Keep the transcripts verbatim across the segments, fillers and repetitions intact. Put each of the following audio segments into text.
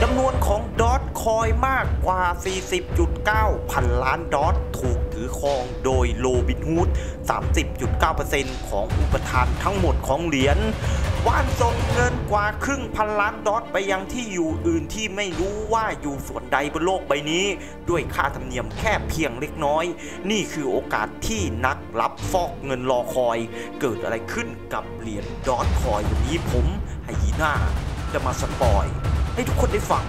จำนวนของดอทคอยมากกว่า สี่สิบจุดเก้า พันล้านดอทถูกถือครองโดยโรบินฮูด สามสิบจุดเก้าเปอร์เซ็นต์ ของอุปทานทั้งหมดของเหรียญว่านส่งเงินกว่าครึ่งพันล้านดอทไปยังที่อยู่อื่นที่ไม่รู้ว่าอยู่ส่วนใดบนโลกใบนี้ด้วยค่าธรรมเนียมแค่เพียงเล็กน้อยนี่คือโอกาสที่นักรับฟอกเงินรอคอยเกิดอะไรขึ้นกับเหรียญดอทคอยวันนี้ผมไฮยีน่าจะมาสปอยให้ทุกคนได้ฟัง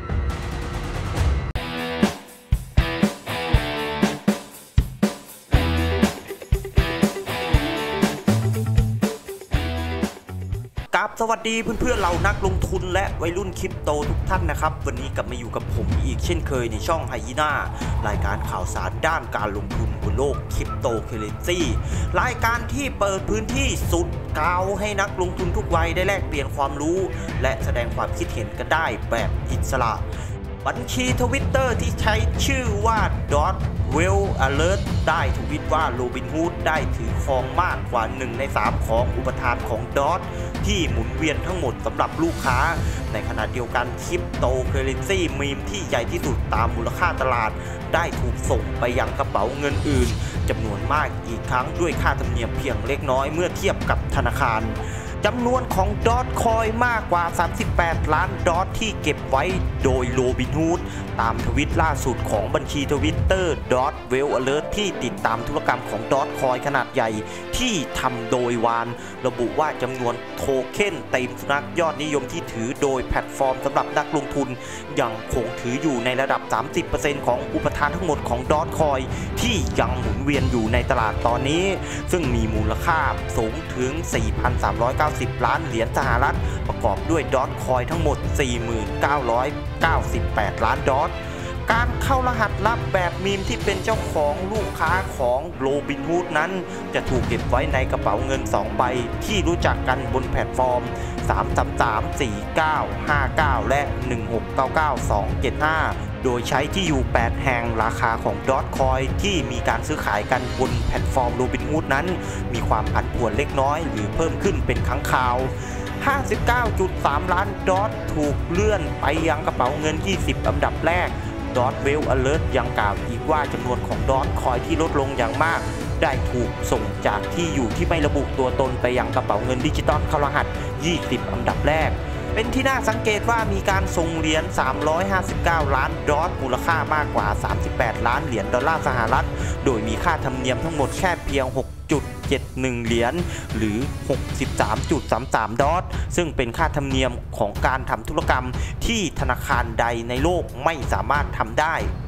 กับสวัสดีเพื่อนๆเรานักลงทุนและวัยรุ่นคริปโตทุกท่านนะครับวันนี้กลับมาอยู่กับผมอีกเช่นเคยในช่องไฮยีน่ารายการข่าวสารด้านการลงทุนบนโลกคริปโตเคอเรนซีรายการที่เปิดพื้นที่สุดเก่าให้นักลงทุนทุกวัยได้แลกเปลี่ยนความรู้และแสดงความคิดเห็นกันได้แบบอิสระบัญชีทวิตเตอร์ที่ใช้ชื่อว่า ดอท เวล อเลิร์ต ได้ทวิตว่าโรบินฮูดได้ถือครองมากกว่าหนึ่งในสามของอุปทานของดอทที่หมุนเวียนทั้งหมดสำหรับลูกค้าในขณะเดียวกันคริปโตเคอเรนซีมีมที่ใหญ่ที่สุดตามมูลค่าตลาดได้ถูกส่งไปยังกระเป๋าเงินอื่นจำนวนมากอีกครั้งด้วยค่าธรรมเนียมเพียงเล็กน้อยเมื่อเทียบกับธนาคารจำนวนของดอทคอยมากกว่าสามสิบแปดล้านดอทที่เก็บไว้โดยโรบินฮูดตามทวิตล่าสุดของบัญชีทวิตเตอร์ ดอท เวล อเลิร์ต ที่ติดตามธุรกรรมของดอทคอยขนาดใหญ่ที่ทำโดยวานระบุว่าจำนวนโทเค็นเต็มสุนัขยอดนิยมที่ถือโดยแพลตฟอร์มสำหรับนักลงทุนยังคงถืออยู่ในระดับ สามสิบเปอร์เซ็นต์ ของอุปทานทั้งหมดของดอทคอยที่ยังหมุนเวียนอยู่ในตลาดตอนนี้ซึ่งมีมูลค่าสูงถึง สี่พันสามร้อยเก้าสิบ ล้านเหรียญสหรัฐประกอบด้วยดอทคอยทั้งหมด สี่หมื่นเก้าพันเก้าสิบแปด ล้านดอทการเข้ารหัสลับแบบมีมที่เป็นเจ้าของลูกค้าของโรบินฮูดนั้นจะถูกเก็บไว้ในกระเป๋าเงินสองใบที่รู้จักกันบนแพลตฟอร์มสาม สาม สาม สี่ เก้า ห้า เก้าและหนึ่ง หก เก้า เก้า สอง เจ็ด ห้าโดยใช้ที่อยู่แปดแห่งราคาของดอทคอยที่มีการซื้อขายกันบนแพลตฟอร์มโรบินฮูดนั้นมีความผันผวนเล็กน้อยหรือเพิ่มขึ้นเป็นครั้งคราว ห้าสิบเก้าจุดสาม ล้านดอทถูกเลื่อนไปยังกระเป๋าเงินยี่สิบอันดับแรกดอท เวล อเลิร์ต ยังกล่าวอีกว่าจำนวนของดอทคอยที่ลดลงอย่างมากได้ถูกส่งจากที่อยู่ที่ไม่ระบุตัวตนไปยังกระเป๋าเงินดิจิตอลเข้ารหัสยี่สิบอันดับแรกเป็นที่น่าสังเกตว่ามีการส่งเหรียญสามร้อยห้าสิบเก้าล้านดอทมูลค่ามากกว่าสามสิบแปดล้านเหรียญดอลลาร์สหรัฐโดยมีค่าธรรมเนียมทั้งหมดแค่เพียง หกจุดเจ็ดหนึ่ง เหรียญหรือ หกสิบสามจุดสามสาม ดอทซึ่งเป็นค่าธรรมเนียมของการทำธุรกรรมที่ธนาคารใดในโลกไม่สามารถทำได้